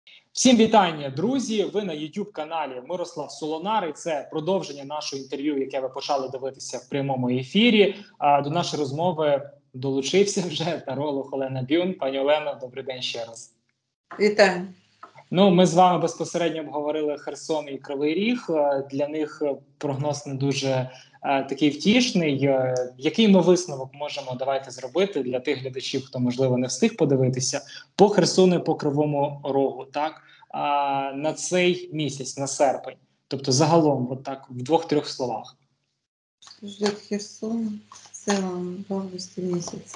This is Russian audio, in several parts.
Всім вітання, друзі! Ви на YouTube-каналі Мирослав Солонар, і це продовження нашого інтерв'ю, яке ви почали дивитися в прямому ефірі. До нашої розмови долучився вже таролог Олена Бюн. Пані Олено, добрий день ще раз. Вітаю. Ми з вами безпосередньо обговорили Херсон і Кривий Ріг. Для них прогноз не дуже такий втішний. Який ми висновок можемо давайте зробити для тих глядачів, хто, можливо, не встиг подивитися, по Херсону і по Кривому Рогу, так? На цей місяць, на серпень? Тобто загалом, от так, в 2-3 словах. Ждет Херсон в целом в августе месяце.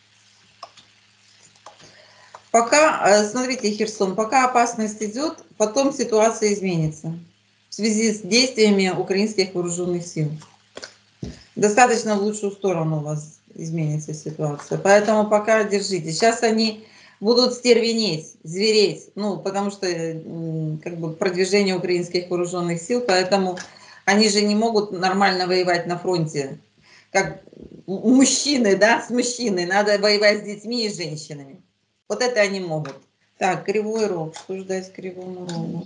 Пока, смотрите, Херсон, пока опасность идет, потом ситуация изменится в связи с действиями украинских вооруженных сил. Достаточно в лучшую сторону у вас изменится ситуация. Поэтому пока держите. Сейчас они будут стервенеть, звереть, потому что как бы продвижение украинских вооруженных сил, поэтому они же не могут нормально воевать на фронте, как мужчины, да, с мужчиной. Надо воевать с детьми и женщинами. Вот это они могут. Так, Кривой Рог. Что ждать Кривому Рогу?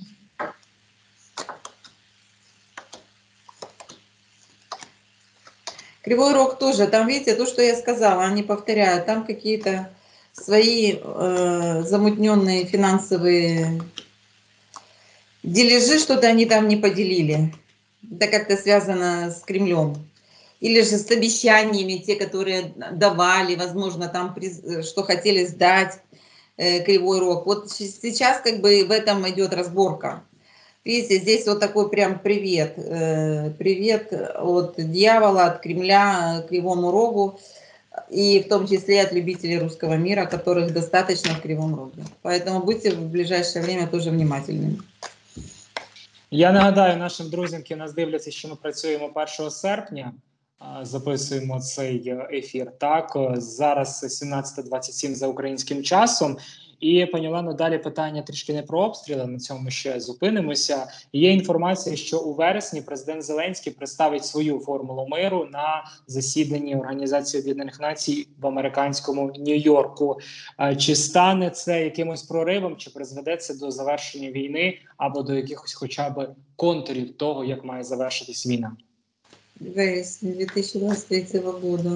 Кривой Рог тоже. Там, видите, то, что я сказала, они повторяют. Там какие-то свои замутненные финансовые дележи, что-то они там не поделили. Это как-то связано с Кремлем. Или же с обещаниями, те, которые давали, возможно, там, что хотели сдать Кривой Рог. Вот сейчас как бы в этом идет разборка. Видите, здесь вот такой прям привет. Привет от дьявола, от Кремля Кривому Рогу. И в том числе от любителей русского мира, которых достаточно в Кривом Роге. Поэтому будьте в ближайшее время тоже внимательными. Я нагадаю нашим друзям, які нас дивляться, що ми працюємо 1 серпня, записуємо цей ефір. Так, зараз 17:27 за українським часом. І, пані Олено, далі питання трішки не про обстріли, на цьому ще зупинимося. Є інформація, що у вересні президент Зеленський представить свою формулу миру на засіданні Організації Об'єднаних Націй в американському Нью-Йорку. Чи стане це якимось проривом, чи призведе це до завершення війни або до якихось хоча б контурів того, як має завершитись війна? Вересня 2023 года.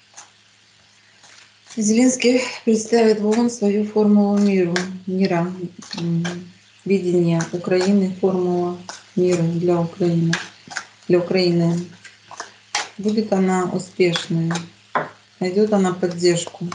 Зеленский представит в ООН свою формулу мира, видение Украины, формула мира для Украины. Будет она успешной, найдет она поддержку.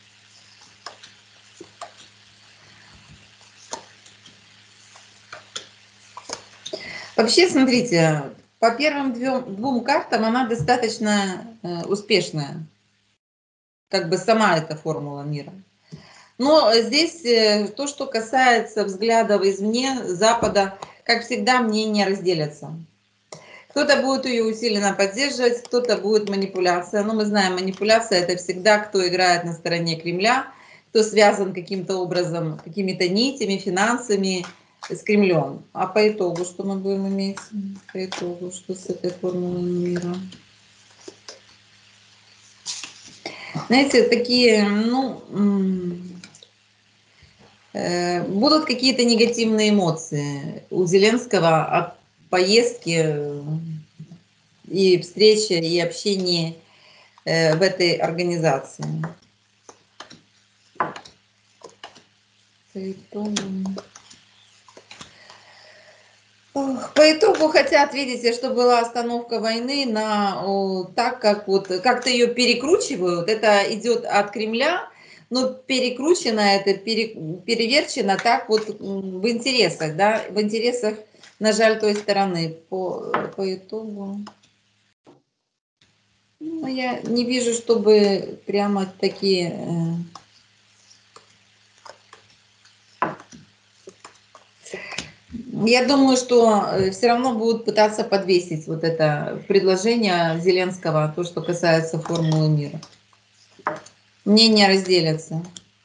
Вообще, смотрите, по первым двум картам она достаточно успешная. Как бы сама эта формула мира. Но здесь то, что касается взглядов извне, Запада, как всегда, мнения разделятся. Кто-то будет ее усиленно поддерживать, кто-то будет манипуляция. Но мы знаем, манипуляция — это всегда кто играет на стороне Кремля, кто связан каким-то образом, какими-то нитями, финансами с Кремлем. А по итогу что мы будем иметь? По итогу, что с этой формулой мира? Знаете, такие, будут какие-то негативные эмоции у Зеленского от поездки и встречи, и общения в этой организации. По итогу хотят, видите, что была остановка войны так, как вот как-то ее перекручивают. Это идет от Кремля, но перекручено это, переверчено так вот в интересах, да, в интересах, на жаль, той стороны. По итогу, я не вижу, чтобы прямо такие... Я думаю, что все равно будут пытаться подвесить вот это предложение Зеленского, то, что касается формулы мира. Мнения разделятся.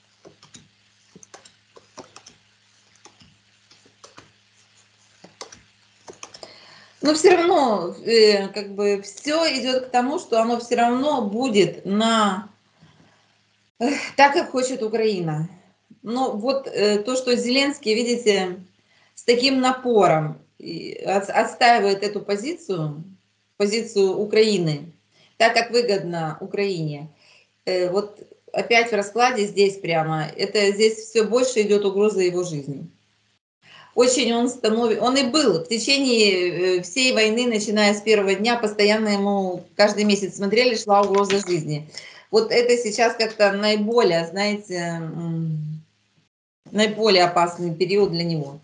Но все равно, как бы, все идет к тому, что оно все равно будет так, как хочет Украина. Но вот то, что Зеленский, видите, с таким напором отстаивает эту позицию Украины, так как выгодно Украине. Вот опять в раскладе здесь прямо, здесь все больше идет угроза его жизни. Очень он и был в течение всей войны, начиная с первого дня, постоянно ему каждый месяц смотрели, шла угроза жизни. Вот это сейчас как-то наиболее, знаете, наиболее опасний період для нього.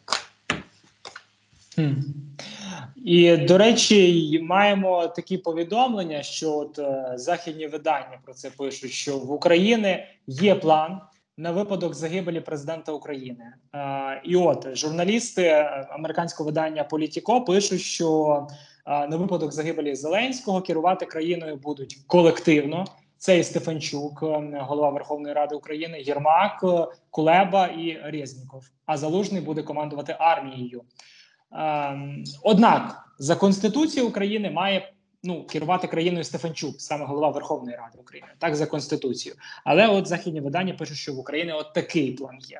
І, до речі, маємо такі повідомлення, що от західні видання про це пишуть, що в Україні є план на випадок загибелі президента України. І от журналісти американського видання Політіко пишуть, що на випадок загибелі Зеленського керувати країною будуть колективно. Це і Стефанчук, голова Верховної Ради України, Єрмак, Кулеба і Резніков. А Залужний буде командувати армією. Однак за Конституцією України має керувати країною Стефанчук, саме голова Верховної Ради України, так, за Конституцією. Але от західні видання пишуть, що в Україні от такий план є.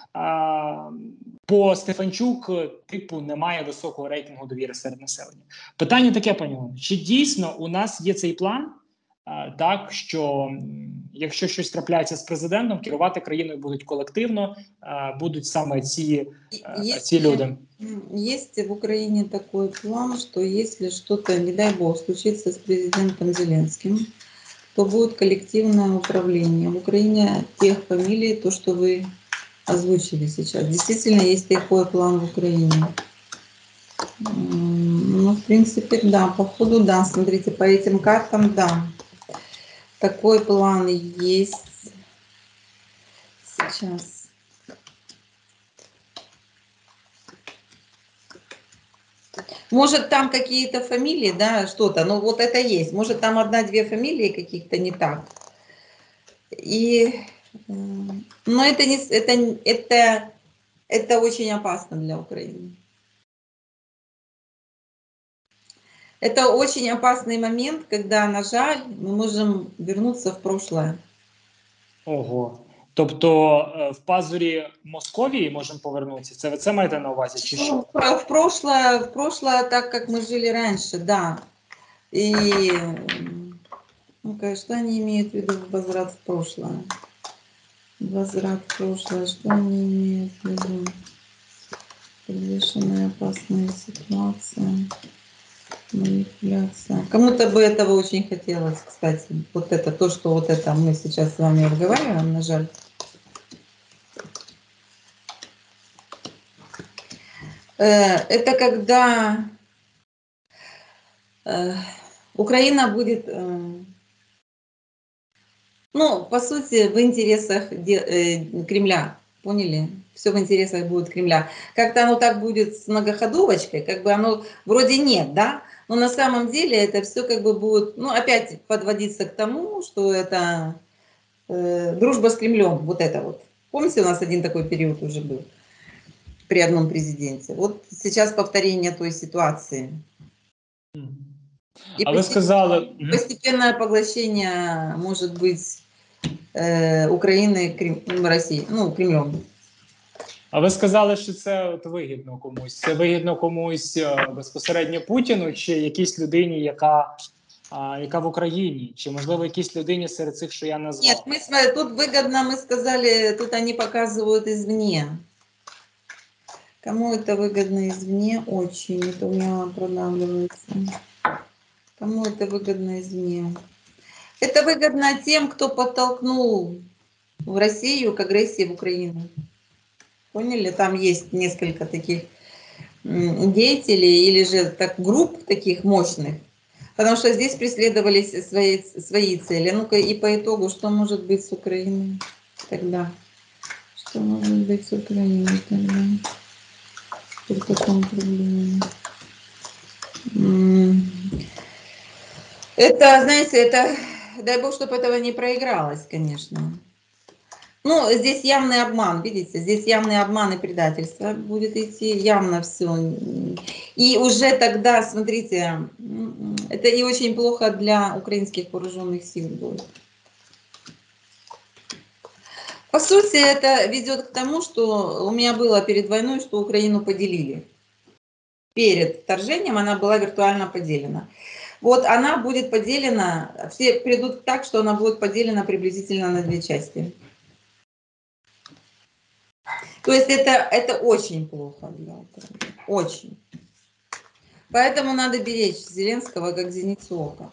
По Стефанчук, типу, немає високого рейтингу довіри серед населення. Питання таке, пані Олено, чи дійсно у нас є цей план, так, що якщо щось трапляється з президентом, керувати країною будуть колективно, будуть саме ці люди? Есть в Украине такой план, что если что-то, не дай бог, случится с президентом Зеленским, то будет коллективное управление. В Украине тех фамилий, то, что вы озвучили сейчас. Действительно, есть такой план в Украине. Ну, в принципе, да, по ходу, да, смотрите, по этим картам, да. Такой план есть сейчас. Может, там какие-то фамилии, да, что-то, но вот это есть. Может, там одна-две фамилии каких-то не так. Но это очень опасно для Украины. Это очень опасный момент, когда, на жаль, мы можем вернуться в прошлое. Ого. Тобто в пазурі Московії можемо повернутися? Це маєте на увазі, чи що? В прошлое, так как мы жили раньше, да. И, ну-ка, что они имеют в виду возврат в прошлое? Возврат в прошлое, что они имеют в виду? Подвешенная опасная ситуация, манипуляция. Кому-то бы этого очень хотелось, кстати. Вот это, то, что вот это мы сейчас с вами разговариваем, на жаль. Это когда Украина будет, ну, по сути, в интересах Кремля. Поняли? Все в интересах будет Кремля. Как-то оно так будет с многоходовочкой, как бы оно вроде нет, да? Но на самом деле это все как бы будет, ну, опять подводиться к тому, что это дружба с Кремлем, вот это вот. Помните, у нас один такой период уже был при одном президенте. Вот сейчас повторение той ситуации. И а ви сказали... постепенное поглощение может быть України Росії, ну, Кремлем. А ви сказали, що це от вигідно комусь. Це вигідно комусь безпосередньо Путіну, чи якійсь людині, яка в Україні, чи можливо якійсь людині серед цих, що я назвав? Нет, тут выгодно, мы сказали, тут они показывают извне. Кому это выгодно извне? Очень. Это у меня продавливается. Кому это выгодно извне? Это выгодно тем, кто подтолкнул в Россию к агрессии в Украину. Поняли? Там есть несколько таких деятелей или же так, групп таких мощных. Потому что здесь преследовались свои цели. Ну-ка, и по итогу, что может быть с Украиной тогда? Что может быть с Украиной тогда? При таком проблеме? Это, знаете, это, дай бог, чтобы этого не проигралось, конечно. Ну, здесь явный обман, видите, здесь явный обман и предательство будет идти, явно все. И уже тогда, смотрите, это и очень плохо для украинских вооруженных сил будет. По сути, это ведет к тому, что у меня было перед войной, что Украину поделили. Перед вторжением она была виртуально поделена. Вот она будет поделена, все придут так, что она будет поделена приблизительно на 2 части. То есть это очень плохо для Украины. Очень. Поэтому надо беречь Зеленского как зеницу ока.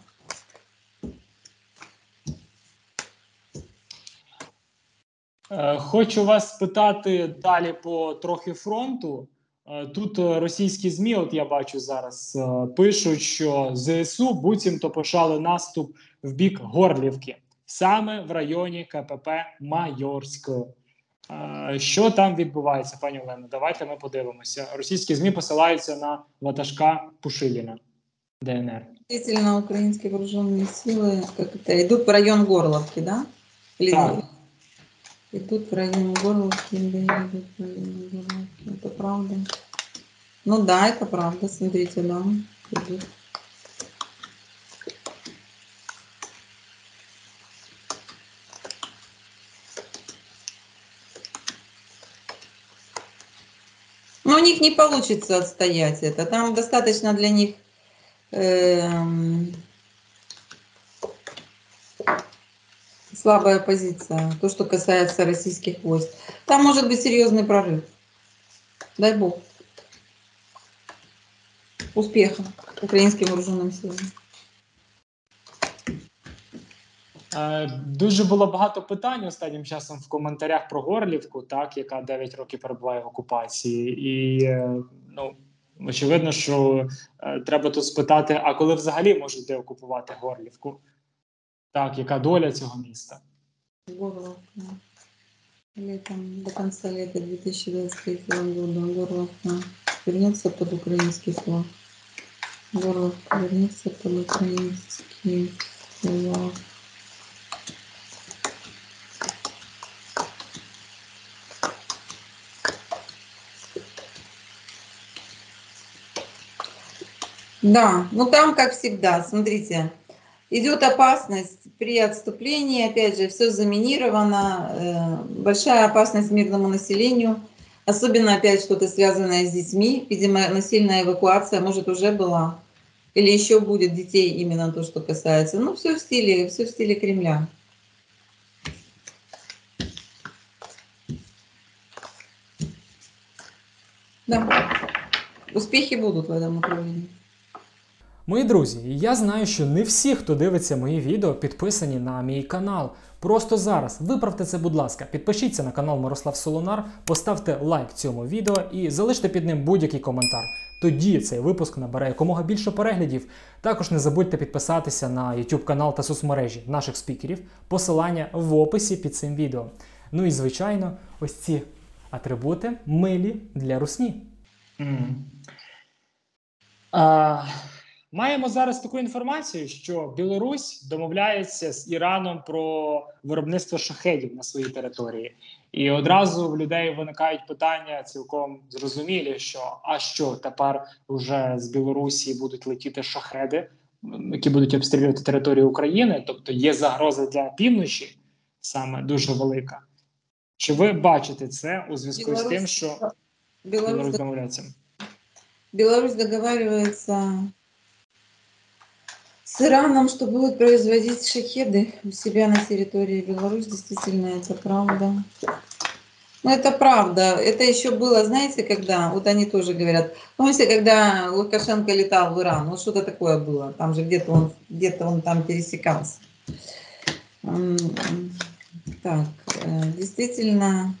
Хочу вас спитати далі по трохи фронту. Тут російські ЗМІ, от я бачу зараз, пишуть, що ЗСУ буцімто почали наступ в бік Горлівки, саме в районі КПП Майорськ. Що там відбувається, пані Олено? Давайте ми подивимося. Російські ЗМІ посилаються на ватажка Пушиліна, ДНР. Действительно, украинские вооруженные силы как это, идут в район Горловки, да? Или Так. идут в район Горловки, да, идут в район Горловки. Это правда. Ну да, это правда, смотрите, да. Идут. Но у них не получится отстоять это. Там достаточно для них слабая позиция, то, что касается российских войск. Там может быть серьезный прорыв. Дай бог. Успеха украинским вооруженным силам. Дуже було багато питань останнім часом в коментарях про Горлівку, так, яка 9 років перебуває в окупації. І ну, очевидно, що треба тут спитати, а коли взагалі можуть деокупувати Горлівку? Так, яка доля цього міста? Горловка. Летом, до конца лета 2023 года Горловка вернется под украинский флаг. Горловка вернется под украинский флаг. Да, ну там, как всегда, смотрите, идет опасность при отступлении, опять же, все заминировано, большая опасность мирному населению, особенно опять что-то связанное с детьми, видимо, насильная эвакуация, может, уже была, или еще будет детей именно то, что касается. Ну, все в стиле Кремля. Да, успехи будут в этом направлении. Мої друзі, я знаю, що не всі, хто дивиться мої відео, підписані на мій канал. Просто зараз виправте це, будь ласка, підпишіться на канал Мирослав Солонар, поставте лайк цьому відео і залиште під ним будь-який коментар. Тоді цей випуск набере якомога більше переглядів. Також не забудьте підписатися на YouTube канал та соцмережі наших спікерів. Посилання в описі під цим відео. Ну і, звичайно, ось ці атрибути милі для русні. Маємо зараз таку інформацію, що Білорусь домовляється з Іраном про виробництво шахедів на своїй території. І одразу в людей виникають питання цілком зрозумілі, що тепер вже з Білорусі будуть летіти шахеди, які будуть обстрілювати територію України, тобто є загроза для півночі саме дуже велика. Чи ви бачите це у зв'язку з тим, що Білорусь домовляється? Беларусь договаривается с Ираном, что будет производить шахеды у себя на территории Беларуси. Действительно, это правда. Ну, это правда. Это еще было, знаете, когда, вот они тоже говорят, помните, когда Лукашенко летал в Иран, вот что-то такое было, там же где-то он там пересекался. Так, действительно,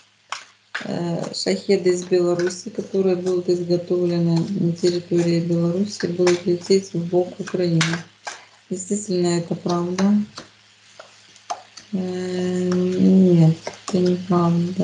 шахеды из Беларуси, которые будут изготовлены на территории Беларуси, будут лететь в бок Украины. Действительно, это правда. Нет, это неправда.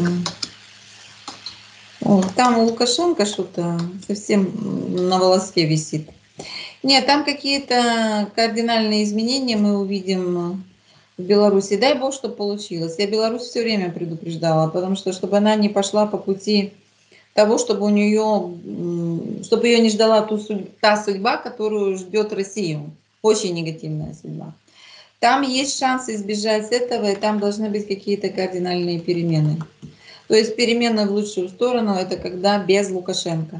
О, там у Лукашенко что-то совсем на волоске висит. Нет, там какие-то кардинальные изменения мы увидим в Беларуси. Дай бог, чтобы получилось. Я Беларусь все время предупреждала, потому что, чтобы она не пошла по пути того, чтобы ее не ждала та судьба, которую ждет Россию. Очень негативная судьба. Там есть шанс избежать этого, и там должны быть какие-то кардинальные перемены. То есть перемены в лучшую сторону, это когда без Лукашенко.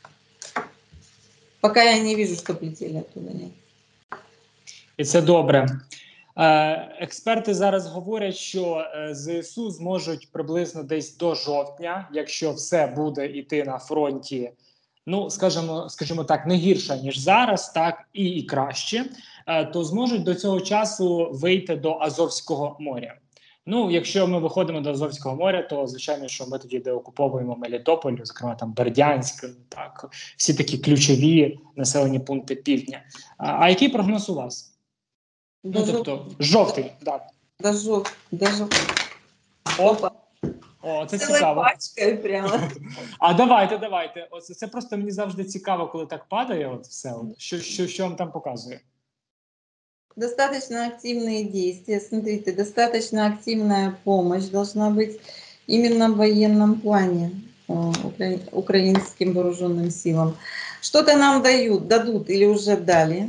Пока я не вижу, что летели оттуда. Нет. І це добре. Експерти зараз говорять, що ЗСУ зможуть приблизно десь до жовтня, якщо все буде йти на фронті, ну скажімо так, не гірше ніж зараз, так і краще, то зможуть до цього часу вийти до Азовського моря. Ну, якщо ми виходимо до Азовського моря, то звичайно, що ми тоді деокуповуємо Мелітополь, зокрема там Бердянськ, так всі такі ключові населені пункти півдня. А який прогноз у вас? Ну, тобто, жовтий, так. Даже. Опа. О, це Цілою цікаво. пачкою прямо. А давайте. Оце, це просто мені завжди цікаво, коли так падає, от все. От. Що вам там показує? Достаточно активные действия. Смотрите, достаточно активная помощь должна быть именно в военном плане украинским вооруженным силам. Что-то нам дадут или уже дали.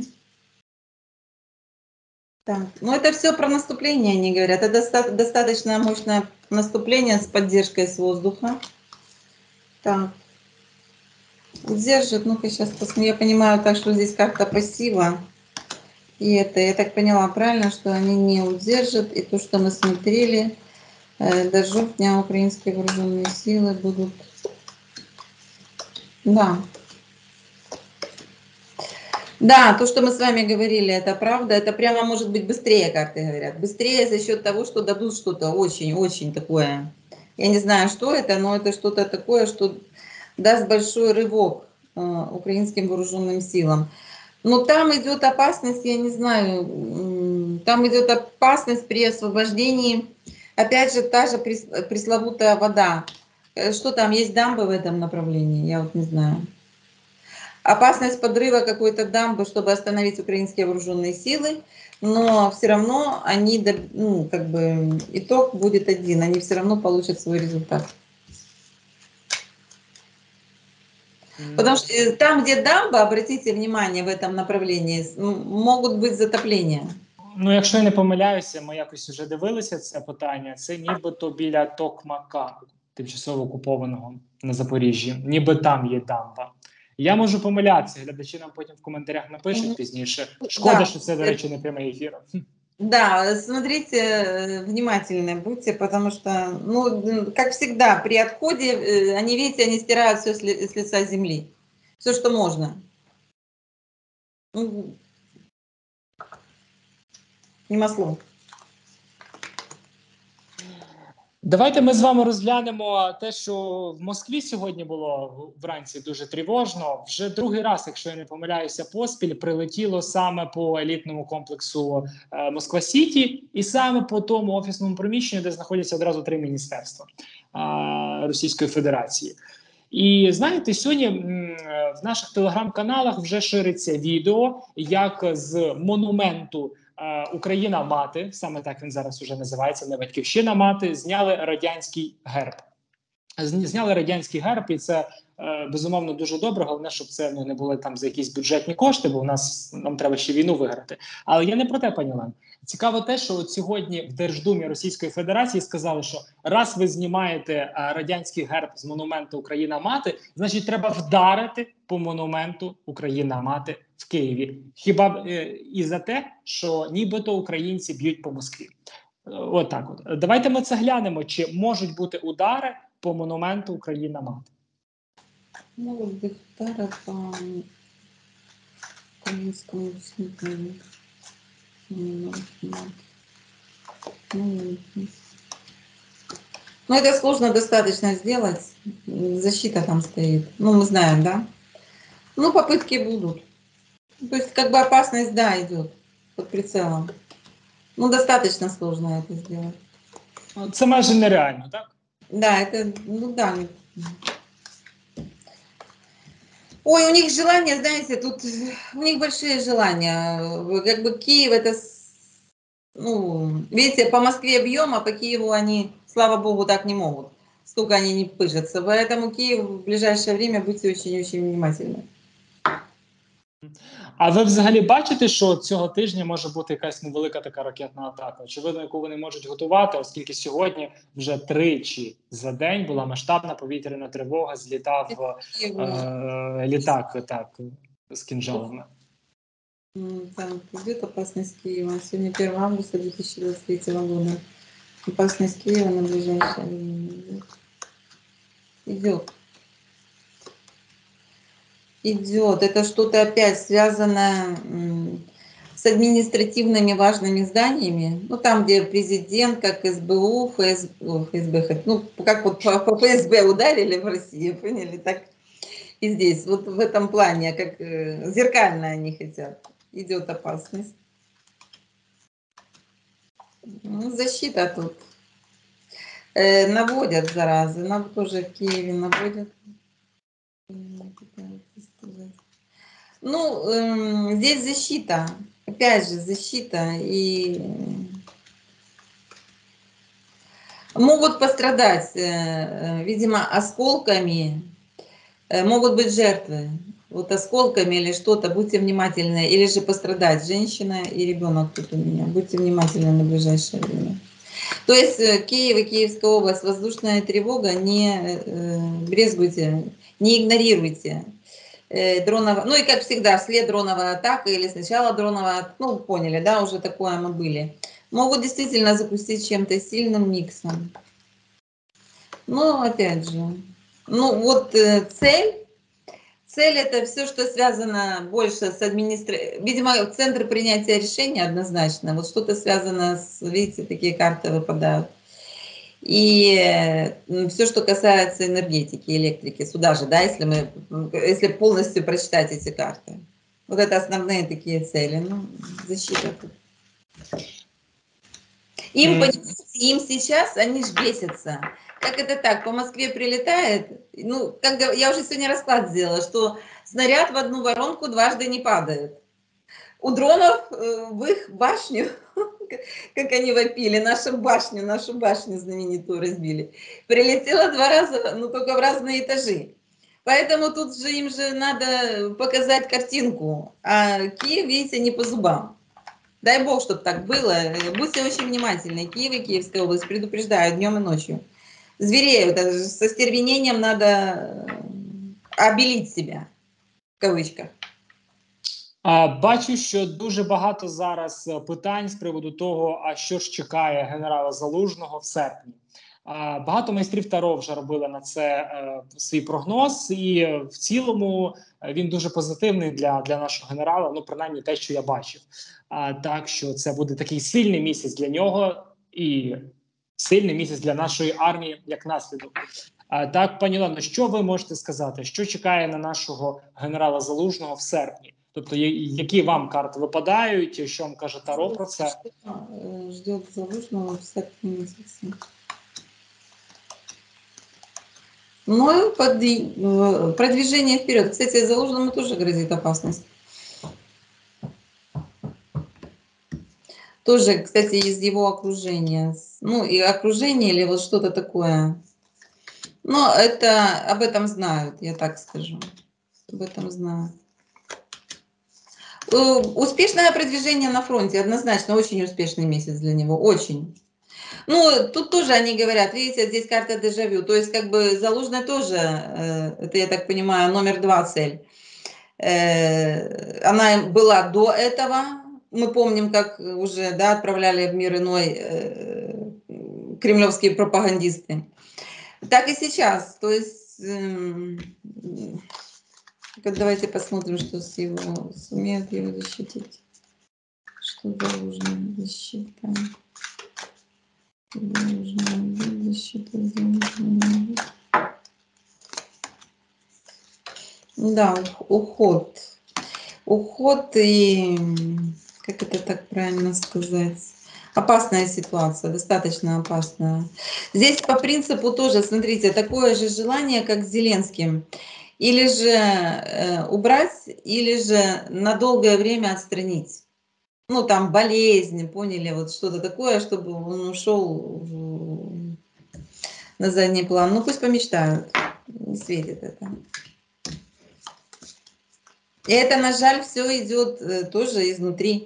Так, ну это все про наступление, они говорят. Это достаточно мощное наступление с поддержкой с воздуха. Так. Удержит, ну-ка сейчас посмотрю. Я понимаю так, что здесь как-то пассива. И это, я так поняла правильно, что они не удержат. И то, что мы смотрели, до жовтня украинские вооруженные силы будут... Да. Да, то, что мы с вами говорили, это правда. Это прямо может быть быстрее, как ты говорят. Быстрее за счет того, что дадут что-то очень-очень такое. Я не знаю, что это, но это что-то такое, что даст большой рывок украинским вооруженным силам. Но там идет опасность, я не знаю, там идет опасность при освобождении. Опять же, та же пресловутая вода. Что там, есть дамбы в этом направлении? Я вот не знаю. Опасность подрыва какой-то дамбы, чтобы остановить украинские вооруженные силы, но все равно они, ну, как бы, итог будет один, они все равно получат свой результат. Потому что там, где дамба, обратите внимание в этом направлении, могут быть затопления. Ну, якщо я не помиляюся, ми якось вже дивилися це питання, це нібито біля Токмака, тимчасово окупованого на Запоріжжі, ніби там є дамба. Я можу помилятися, глядачі нам потім в коментарях напишуть пізніше. Шкода, Да. що це, до речі, не прямий ефір. Да, смотрите, внимательны будьте, потому что, ну, как всегда, при отходе, они, видите, они стирают все с лица земли. Все, что можно. Ну, нема слов. Давайте ми з вами розглянемо те, що в Москві сьогодні було вранці дуже тривожно. Вже другий раз, якщо я не помиляюся, поспіль прилетіло саме по елітному комплексу Москва-Сіті і саме по тому офісному приміщенню, де знаходяться одразу 3 міністерства Російської Федерації. І знаєте, сьогодні в наших телеграм-каналах вже шириться відео, як з монументу Україна мати, саме так він зараз уже називається, не Батьківщина мати, зняли радянський герб. Зняли радянський герб, і це безумовно дуже добре. Головне, щоб це не були там за якісь бюджетні кошти, бо нам треба ще війну виграти. Але я не про те, пані Лен. Цікаво те, що от сьогодні в Держдумі Російської Федерації сказали, що раз ви знімаєте радянський герб з монументу Україна мати, значить треба вдарити по монументу Україна мати в Києві. Хіба і за те, що нібито українці б'ють по Москві. От так от. Давайте ми це глянемо, чи можуть бути удари по монументу Україна мати. Могут быть удары по украинскому снегу. Ну, это сложно достаточно сделать. Защита там стоит. Ну, мы знаем, да? Ну, попытки будут. То есть, как бы опасность, да, идет под прицелом. Ну, достаточно сложно это сделать. Це майже нереально, так? Да, это, ну да. Ой, у них желания, знаете, тут у них большие желания. Как бы Киев это, ну, видите, по Москве бьем, а по Киеву они, слава богу, так не могут. Столько они не пыжатся. Поэтому Киев в ближайшее время будьте очень-очень внимательны. А ви взагалі бачите, що цього тижня може бути якась невелика така ракетна атака? Очевидно, яку вони можуть готувати, оскільки сьогодні вже тричі за день була масштабна повітряна тривога, злітав літак так, з кінжалами. Там идет опасность Киева. Сегодня 1 августа 2023 года. Опасность Киева на ближайшее время идет. Идет. Это что-то опять связано с административными важными зданиями. Ну, там, где президент, как СБУ, ФСБ, ну, как вот по ФСБ ударили в России, поняли, так и здесь. Вот в этом плане, как зеркально они хотят. Идет опасность. Ну, защита тут. Наводят, заразы. Тоже в Киеве наводят. Ну, здесь защита. Опять же, защита. И могут пострадать, видимо, осколками. Могут быть жертвы. Вот осколками или что-то. Будьте внимательны. Или же пострадать женщина и ребенок тут у меня. Будьте внимательны на ближайшее время. То есть Киев и Киевская область, воздушная тревога, не брезгуйте, не игнорируйте. Ну и как всегда, вслед дроновая атака или сначала дроновая, ну поняли, да, уже такое мы были. Могут действительно запустить чем-то сильным миксом. Но опять же, ну вот цель это все, что связано больше с администрацией. Видимо, центр принятия решений однозначно. Вот что-то связано с, видите, такие карты выпадают. И все, что касается энергетики, электрики, сюда же, да, если полностью прочитать эти карты. Вот это основные такие цели. Ну, защита тут. Им сейчас, они ж бесятся. Как это так? По Москве прилетает, ну, как я уже сегодня расклад сделала, что снаряд в одну воронку дважды не падает. У дронов в их башню, как они вопили, нашу башню знаменитую разбили, прилетело 2 раза, ну, только в разные этажи. Поэтому тут же им же надо показать картинку, а Киев, видите, не по зубам. Дай бог, чтобы так было. Будьте очень внимательны. Киев и Киевская область предупреждают днем и ночью. Звереют. Со стервенением надо обелить себя, в кавычках. Бачу, що дуже багато зараз питань з приводу того, а що ж чекає генерала Залужного в серпні. Багато майстрів Таро вже робили на це свій прогноз, і в цілому він дуже позитивний для нашого генерала, ну принаймні те, що я бачив. Так що це буде такий сильний місяць для нього і сильний місяць для нашої армії як наслідок. Так, пані Олено, що ви можете сказати? Що чекає на нашого генерала Залужного в серпні? Тобто, які вам карти випадають, що вам каже Таро про це? Ждет Залужного в серпні місяці. Ну, продвижение вперед. Кстати, Залужному тоже грозит опасность. Тоже, кстати, из его окружения. Ну, и окружение или вот что-то такое. Но это об этом знают, я так скажу. Об этом знают. Успешное продвижение на фронте, однозначно, очень успешный месяц для него, очень. Ну, тут тоже они говорят, видите, здесь карта дежавю, то есть как бы Залужный тоже, это, я так понимаю, номер 2 цель. Она была до этого, мы помним, как уже, да, отправляли в мир иной кремлевские пропагандисты. Так и сейчас, то есть, давайте посмотрим, что с его, сумеют его защитить. Что Залужный защита. Да, уход. Уход и, как это так правильно сказать, опасная ситуация, достаточно опасная. Здесь по принципу тоже, смотрите, такое же желание, как с Зеленским. Или же убрать, или же на долгое время отстранить. Ну, там болезнь, поняли, вот что-то такое, чтобы он ушел на задний план. Ну, пусть помечтают, не светит это. И это, на жаль, все идет тоже изнутри.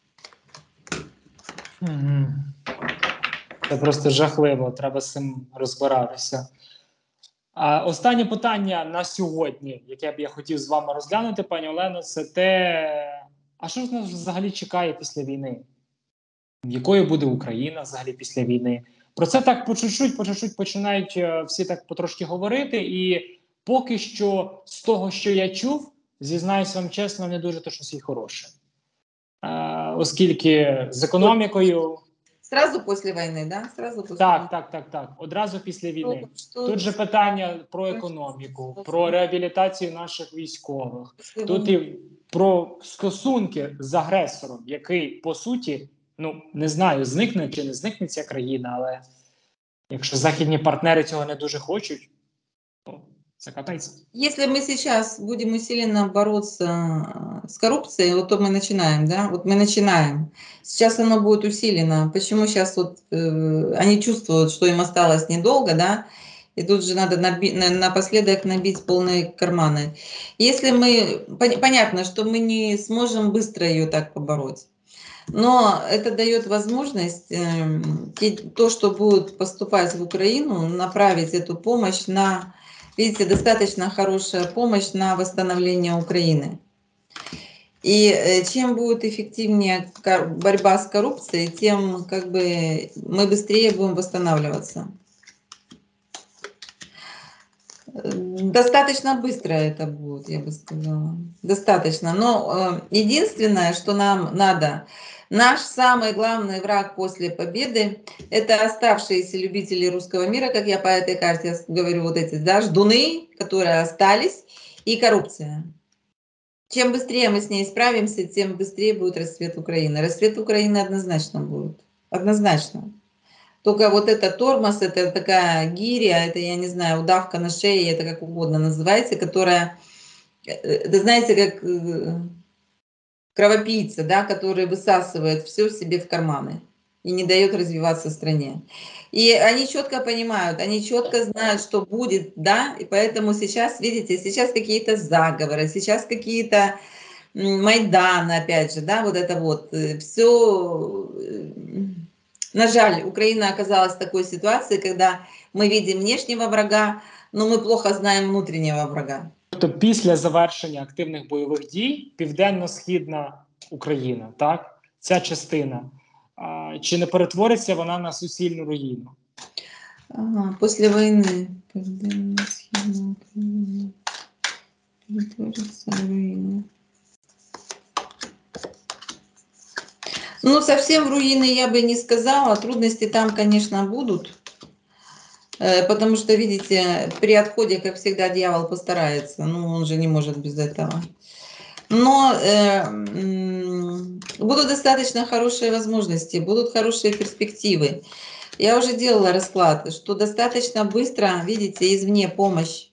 Мгм. Це просто жахливо, треба з цим розбиратися. А останнє питання на сьогодні, яке б я хотів з вами розглянути, пані Олено, це те, а що ж нас взагалі чекає після війни? Якою буде Україна взагалі після війни? Про це так по чуть-чуть починають всі так потрошки говорити, і поки що з того, що я чув, зізнаюсь вам чесно, не дуже то щось і хороше. Оскільки з економікою... Сразу после войны, да? Сразу после войны. Так. Одразу після війни. Что Тут же питання про економіку, про реабілітацію наших військових. после Тут войны? і про стосунки з агресором, який, по суті, ну, не знаю, зникне чи не зникне ця країна, але якщо західні партнери цього не дуже хочуть, то це капець. Если мы сейчас будем усиленно бороться с коррупцией, вот то мы начинаем, да, вот мы начинаем. Сейчас оно будет усилено. Почему сейчас вот они чувствуют, что им осталось недолго, да, и тут же надо напоследок набить полные карманы. Если мы, понятно, что мы не сможем быстро ее так побороть, но это дает возможность то, что будет поступать в Украину, направить эту помощь на, видите, достаточно хорошая помощь на восстановление Украины. И чем будет эффективнее борьба с коррупцией, тем как бы мы быстрее будем восстанавливаться. Достаточно быстро это будет, я бы сказала. Достаточно. Но единственное, что нам надо, наш самый главный враг после победы, это оставшиеся любители русского мира, как я по этой карте говорю, вот эти, да, ждуны, которые остались, и коррупция. Чем быстрее мы с ней справимся, тем быстрее будет расцвет Украины. Расцвет Украины однозначно будет. Однозначно. Только вот это тормоз, это такая гиря, это, я не знаю, удавка на шее, это как угодно называется, которая, это, знаете, как кровопийца, да, который высасывает все себе в карманы и не дает развиваться стране. И они четко понимают, они четко знают, что будет, да, и поэтому сейчас, видите, сейчас какие-то заговоры, сейчас какие-то Майдан, опять же, да, вот это вот, все... На жаль, Украина оказалась в такой ситуации, когда мы видим внешнего врага, но мы плохо знаем внутреннего врага. Тобто після завершення активних бойових дій південно-східна Україна, так, ця частина, чи не перетвориться вона на суцільну руїну? Ага, после войны південно-східна Україна перетвориться в руїну. Ну, совсем в руины я бы не сказала. Трудности там, конечно, будут. Потому что, видите, при отходе, как всегда, дьявол постарается. Ну, он же не может без этого. Но будут достаточно хорошие возможности, будут хорошие перспективы. Я уже делала расклад, что достаточно быстро, видите, извне помощь.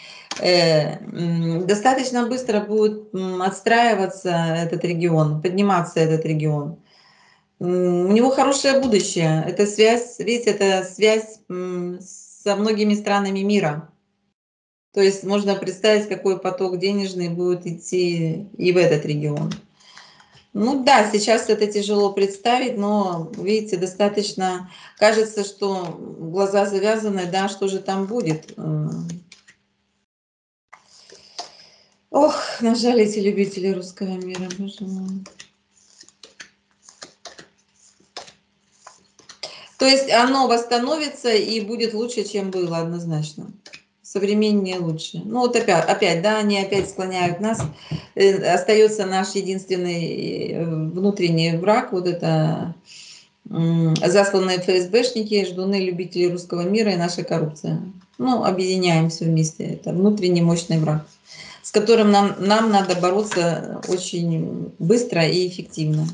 Достаточно быстро будет отстраиваться этот регион, подниматься этот регион. У него хорошее будущее. Это связь, видите, это связь со многими странами мира. То есть можно представить, какой поток денежный будет идти и в этот регион. Ну да, сейчас это тяжело представить, но, видите, достаточно... Кажется, что глаза завязаны, да, что же там будет. Ох, на жаль, эти любители русского мира, боже мой. То есть оно восстановится и будет лучше, чем было, однозначно. Современнее лучше. Ну вот опять, да, они опять склоняют нас. Остается наш единственный внутренний враг, вот это засланные ФСБшники, ждуны, любители русского мира и наша коррупция. Ну, объединяем все вместе. Это внутренний мощный враг, с которым нам надо бороться очень быстро и эффективно.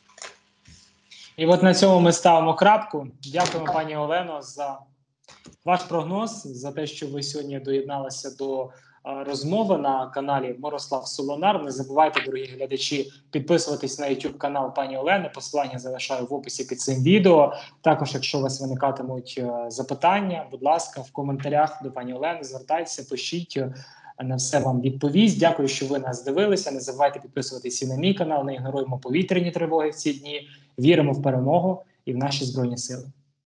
І от на цьому ми ставимо крапку. Дякуємо, пані Олено, за ваш прогноз, за те, що ви сьогодні доєдналися до розмови на каналі Мирослав Солонар. Не забувайте, дорогі глядачі, підписуватись на YouTube канал пані Олени. Посилання залишаю в описі під цим відео. Також, якщо у вас виникатимуть запитання, будь ласка, в коментарях до пані Олени звертайтеся, пишіть. на все вам відповість. Дякую, що ви нас дивилися. Не забувайте підписуватися і на мій канал. Не ігноруємо повітряні тривоги в ці дні. Віримо в перемогу і в наші Збройні Сили.